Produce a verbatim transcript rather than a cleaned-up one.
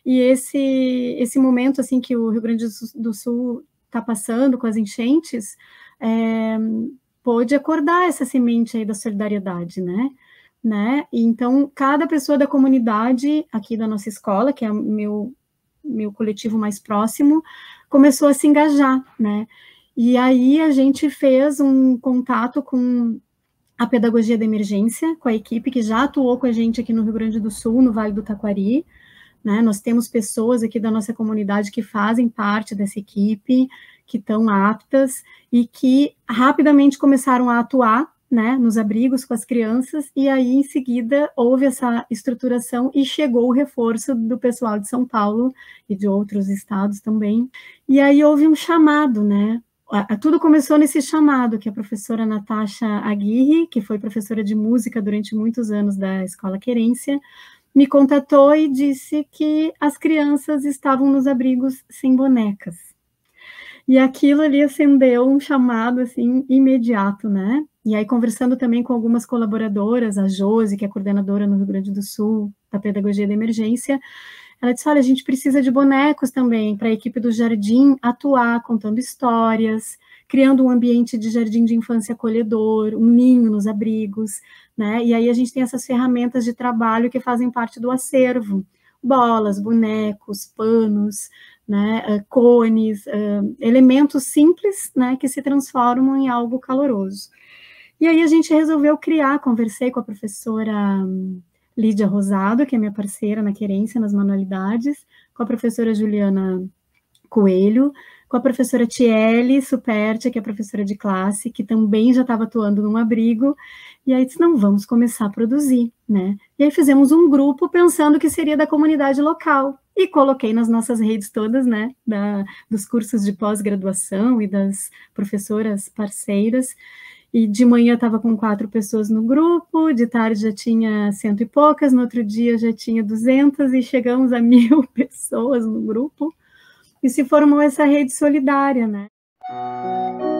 e esse, esse momento, assim, que o Rio Grande do Sul está passando com as enchentes, é, pôde acordar essa semente aí da solidariedade, né? né? E então, cada pessoa da comunidade aqui da nossa escola, que é o meu, meu coletivo mais próximo, começou a se engajar, né? E aí a gente fez um contato com a pedagogia da emergência, com a equipe que já atuou com a gente aqui no Rio Grande do Sul, no Vale do Taquari, né? Nós temos pessoas aqui da nossa comunidade que fazem parte dessa equipe, que estão aptas e que rapidamente começaram a atuar, né, nos abrigos com as crianças, e aí em seguida houve essa estruturação e chegou o reforço do pessoal de São Paulo e de outros estados também, e aí houve um chamado, né, tudo começou nesse chamado que a professora Natasha Aguirre, que foi professora de música durante muitos anos da Escola Querência, me contatou e disse que as crianças estavam nos abrigos sem bonecas. E aquilo ali acendeu um chamado, assim, imediato, né? E aí, conversando também com algumas colaboradoras, a Josi, que é coordenadora no Rio Grande do Sul, da Pedagogia da Emergência, ela disse, olha, a gente precisa de bonecos também para a equipe do Jardim atuar, contando histórias, criando um ambiente de jardim de infância acolhedor, um ninho nos abrigos, né? E aí a gente tem essas ferramentas de trabalho que fazem parte do acervo, bolas, bonecos, panos, né, cones, uh, elementos simples, né, que se transformam em algo caloroso. E aí a gente resolveu criar, conversei com a professora Lídia Rosado, que é minha parceira na Querência, nas manualidades, com a professora Juliana Coelho, com a professora Tiele Superti, que é professora de classe, que também já estava atuando num abrigo, e aí disse, não, vamos começar a produzir, né? E aí fizemos um grupo pensando que seria da comunidade local, e coloquei nas nossas redes todas, né, da, dos cursos de pós-graduação e das professoras parceiras, e de manhã estava com quatro pessoas no grupo, de tarde já tinha cento e poucas, no outro dia já tinha duzentas, e chegamos a mil pessoas no grupo, e se formou essa rede solidária, né?